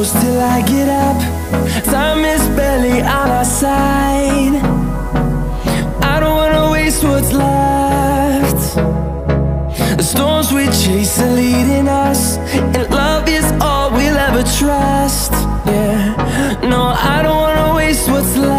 close till I get up. Time is barely on our side. I don't wanna waste what's left. The storms we chase are leading us, and love is all we'll ever trust. Yeah, no, I don't wanna waste what's left.